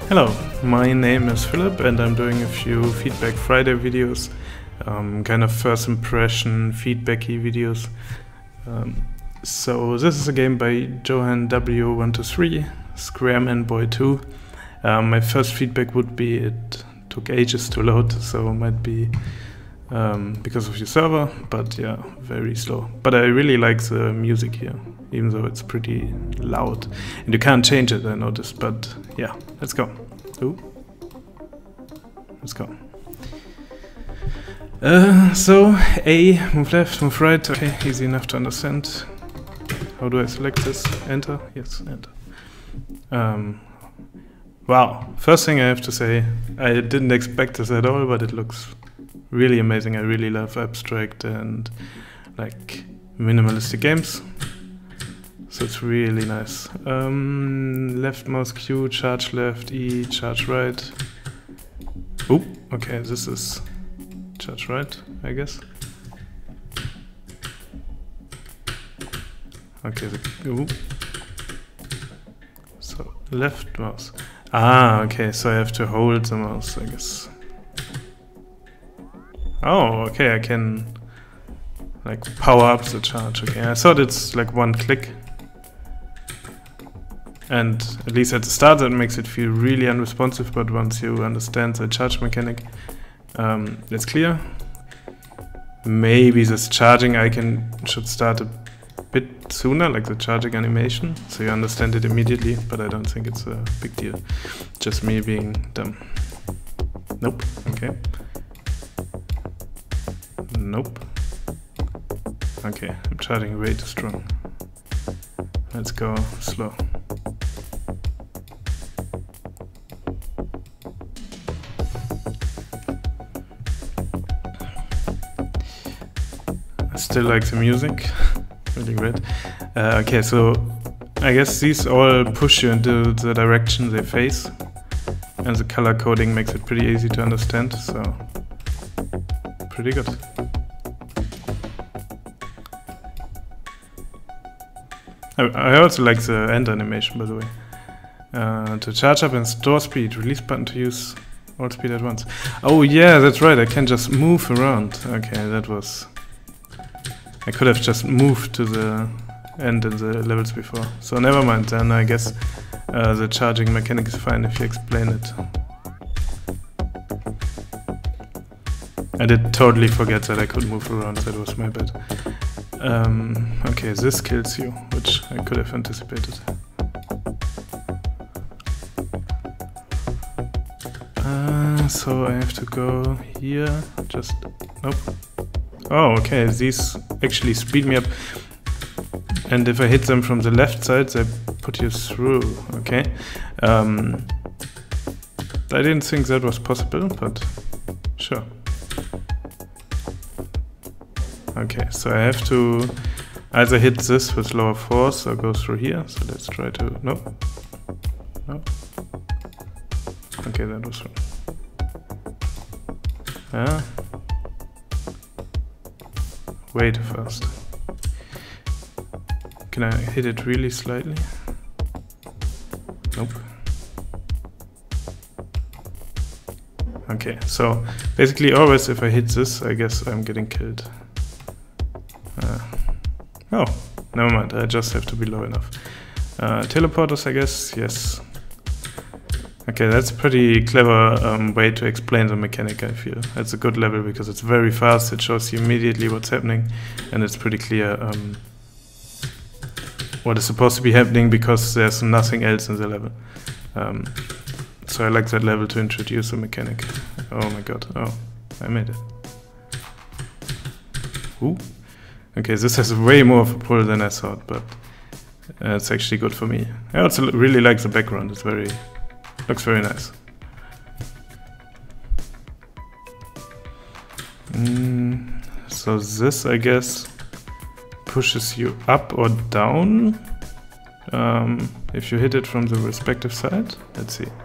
Hello, my name is Philip and I'm doing a few Feedback Friday videos, kind of first impression feedbacky videos. So this is a game by Johan W123, Squareman Boy 2. My first feedback would be it took ages to load, so it might be because of your server, but yeah, very slow. But I really like the music here, even though it's pretty loud. And you can't change it, I noticed, but yeah, let's go. Ooh. Let's go. So, A, move left, move right, okay, easy enough to understand. How do I select this? Enter? Yes, enter. Wow, first thing I have to say, I didn't expect this at all, but it looks really amazing. I really love abstract and like minimalistic games, so it's really nice. Left mouse Q, charge left, E, charge right. Oh, okay, this is charge right, I guess. Okay, so left mouse. Ah, okay, so I have to hold the mouse, I guess. Oh, okay, I can like power up the charge. Okay, I thought it's like one click. And at least at the start that makes it feel really unresponsive, but once you understand the charge mechanic, it's clear. Maybe this charging icon should start a bit sooner, like the charging animation, so you understand it immediately, but I don't think it's a big deal. Just me being dumb. Nope, okay. Nope. Okay, I'm charging way too strong. Let's go slow. I still like the music. Really great. Okay, so I guess these all push you into the direction they face, and the color coding makes it pretty easy to understand, so pretty good. I also like the end animation, by the way. To charge up and store speed, release button to use all speed at once. Oh yeah, that's right, I can just move around. Okay, that was... I could have just moved to the end in the levels before. So never mind, then I guess the charging mechanic is fine if you explain it. I did totally forget that I could move around, that was my bad. Okay, this kills you, which I could have anticipated. So I have to go here, just... Nope. Oh, okay, these actually speed me up. And if I hit them from the left side, they put you through, okay. I didn't think that was possible, but sure. Okay, so I have to either hit this with lower force or go through here. So let's try to... Nope. No. Okay, that was wrong. Yeah. Way too fast. Can I hit it really slightly? Nope. Okay, so basically always if I hit this, I guess I'm getting killed. Oh, never mind, I just have to be low enough. Teleporters, I guess, yes. Okay, that's a pretty clever way to explain the mechanic, I feel. It's a good level because it's very fast, it shows you immediately what's happening, and it's pretty clear what is supposed to be happening because there's nothing else in the level. So I like that level to introduce a mechanic. Oh my god, oh, I made it. Ooh. Okay, this has way more of a pull than I thought, but it's actually good for me. I also really like the background, it's very... looks very nice. So this, I guess, pushes you up or down if you hit it from the respective side. Let's see.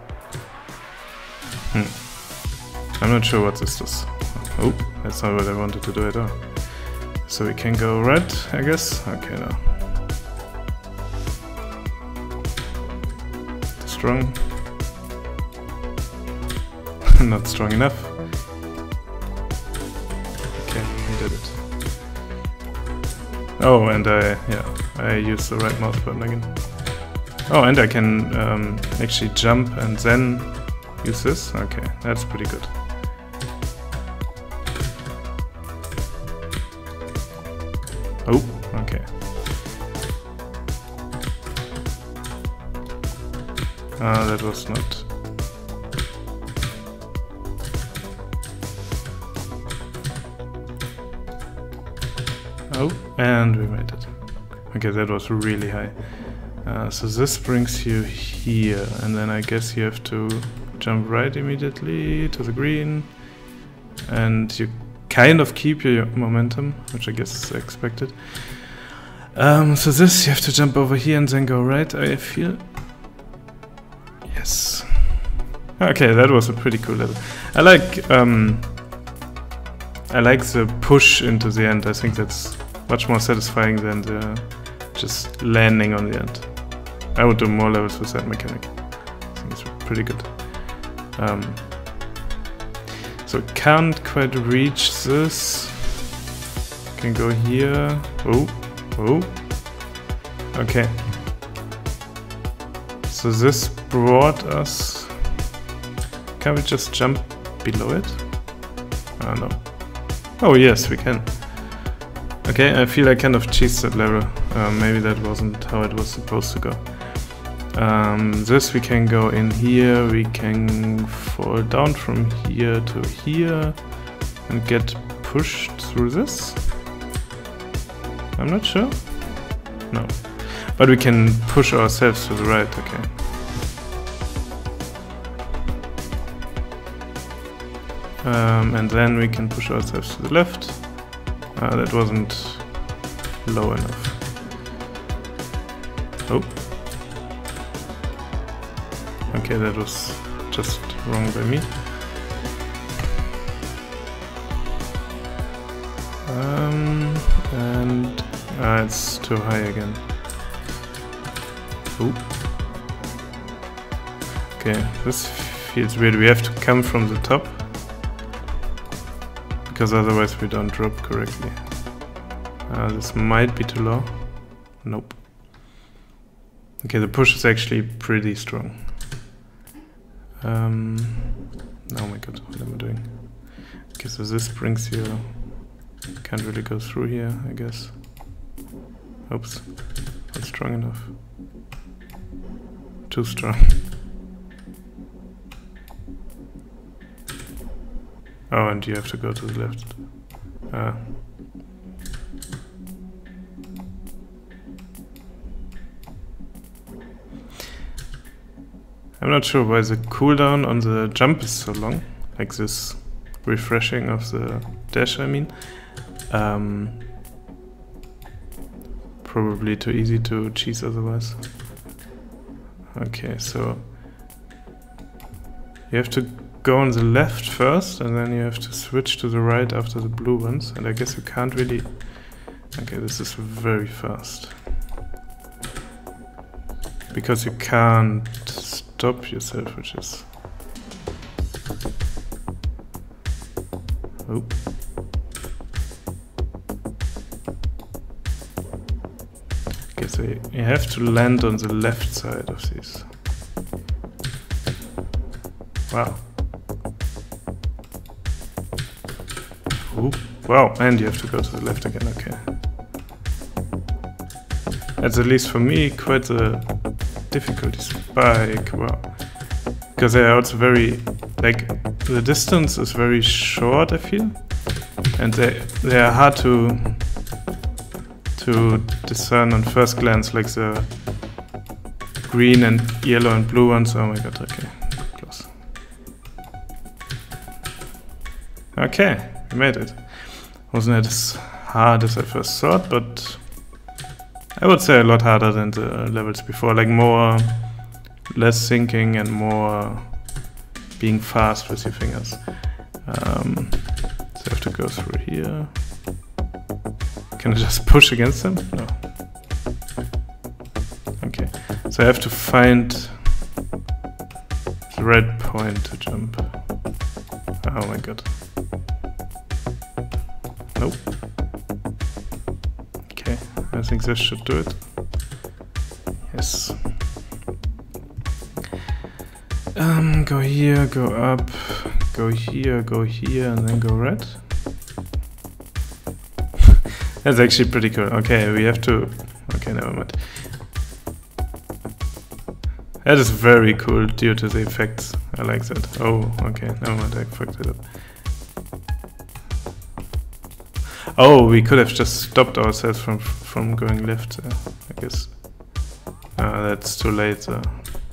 I'm not sure what this does. Oh, that's not what I wanted to do at all. So we can go right, I guess. Okay, now. Strong. not strong enough. Okay, we did it. Oh, and I used the right mouse button again. Oh, and I can actually jump and then use this. Okay, that's pretty good. Oh, okay. That was not... Oh, and we made it. Okay, that was really high. So this brings you here, and then I guess you have to jump right immediately to the green, and you kind of keep your momentum, which I guess is expected. So this, you have to jump over here and then go right, I feel. Yes. Okay, that was a pretty cool level. I like the push into the end. I think that's much more satisfying than the just landing on the end. I would do more levels with that mechanic. I think it's pretty good. So can't quite reach this. Can go here. Oh. Okay. So this brought us... Can we just jump below it? No. Oh yes, we can. Okay, I feel I kind of cheesed that level. Maybe that wasn't how it was supposed to go. This we can go in here, we can fall down from here to here and get pushed through this. I'm not sure. No. But we can push ourselves to the right, okay. And then we can push ourselves to the left. That wasn't low enough. Oh. Okay, that was just wrong by me. And it's too high again. Oh. Okay, this feels weird. We have to come from the top, because otherwise we don't drop correctly. This might be too low. Nope. Okay, the push is actually pretty strong. Oh my god, what am I doing? Okay, so this brings you... Can't really go through here, I guess. Oops, not strong enough. Too strong. Oh, and you have to go to the left. I'm not sure why the cooldown on the jump is so long. Like this refreshing of the dash, I mean. Probably too easy to cheese otherwise. Okay, so you have to go on the left first, and then you have to switch to the right after the blue ones, and I guess you can't really... Okay, this is very fast. Because you can't stop yourself, which is... Oh. Okay, so you have to land on the left side of these. Wow. Ooh, wow, and you have to go to the left again, okay. That's, at least for me, quite a difficulty spike, wow. Because they are also very, like, the distance is very short, I feel. And they are hard to discern on first glance, like the green and yellow and blue ones. Oh my god, okay, close. Okay, we made it. Wasn't as hard as I first thought, but I would say a lot harder than the levels before, like less thinking and more being fast with your fingers. So I have to go through here. Can I just push against them? No. Okay, so I have to find the right point to jump. Oh my god. Nope. Okay, I think this should do it. Yes. Go here, go up, go here, and then go red. That's actually pretty cool. Okay, we have to... Okay, never mind. That is very cool due to the effects. I like that. Oh, okay, never mind, I fucked it up. Oh, we could have just stopped ourselves from going left, I guess. That's too late, though.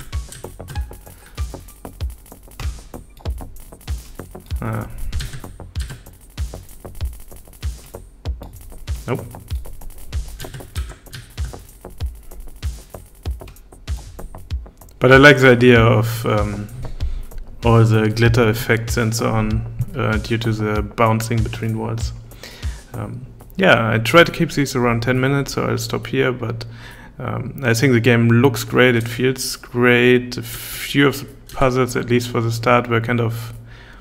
Nope. But I like the idea of all the glitter effects and so on due to the bouncing between walls. Yeah, I try to keep these around 10 minutes, so I'll stop here, but I think the game looks great, it feels great. A few of the puzzles, at least for the start, were kind of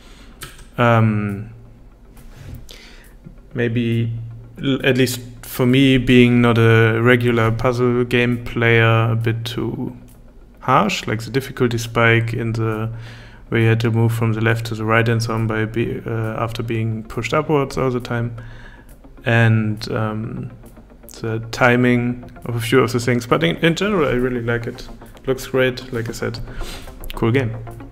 maybe, at least for me, being not a regular puzzle game player, a bit too harsh, like the difficulty spike in the where you had to move from the left to the right and so on by after being pushed upwards all the time, and the timing of a few of the things. But in general, I really like it. Looks great, like I said. Cool game.